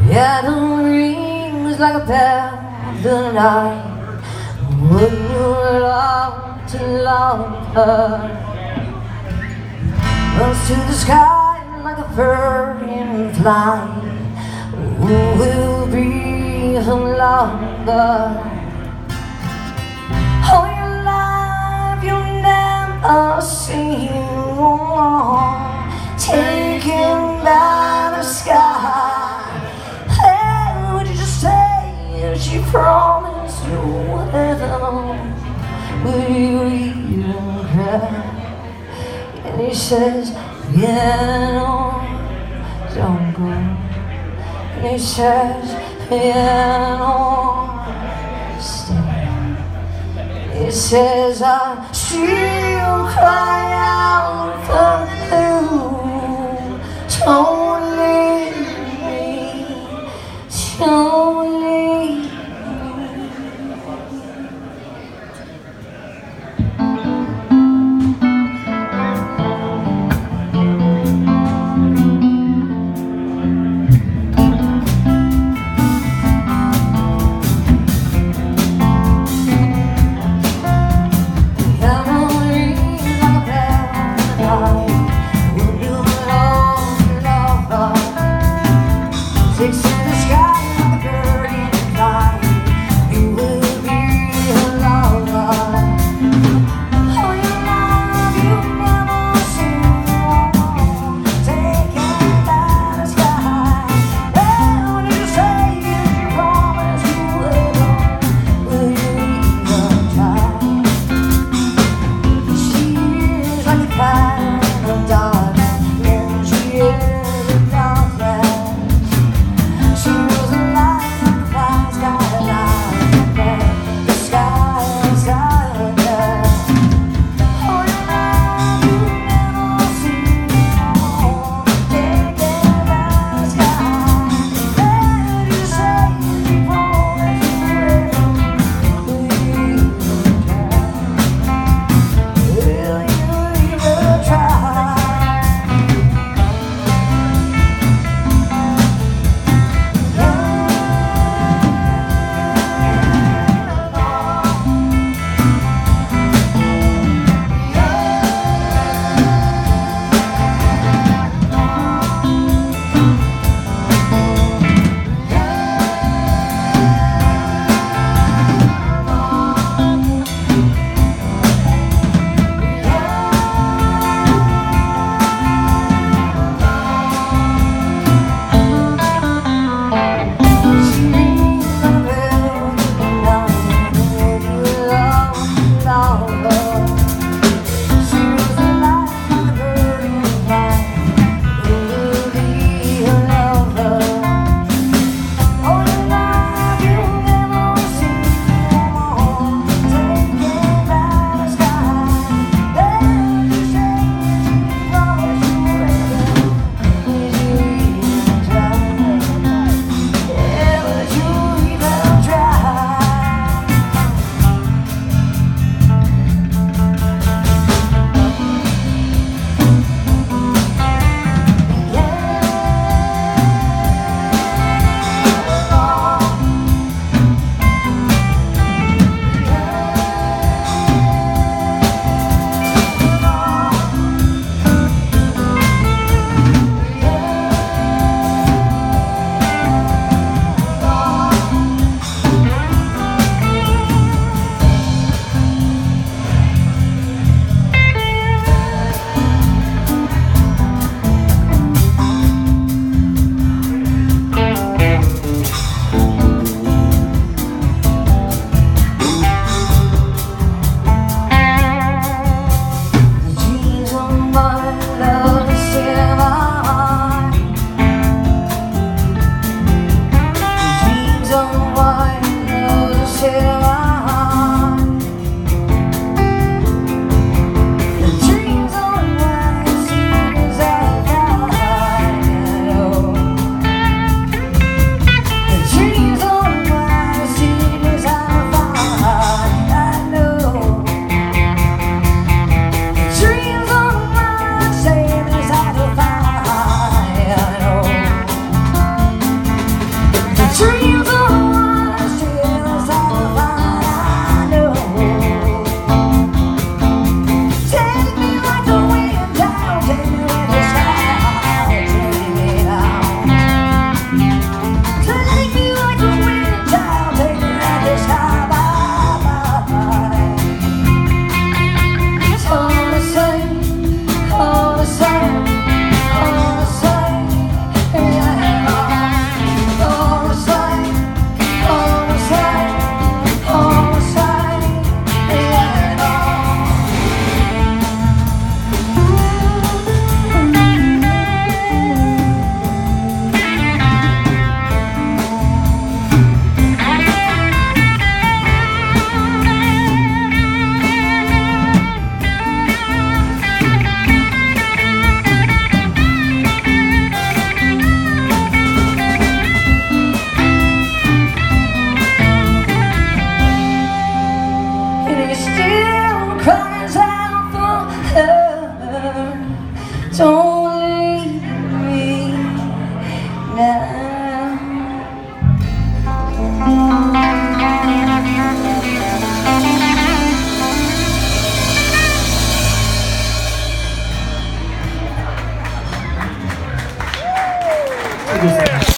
Yeah, the rings like a bell of the night when you love to love her. Runs to the sky like a bird in flight. Who will breathe longer? All your life you'll never see one taken by the sky. Hey, would you just say she promised you whatever? Will you even cry? And he says, yeah, no, don't go. And he says, yeah, no, stay. He says, I still cry out for you. Don't leave me.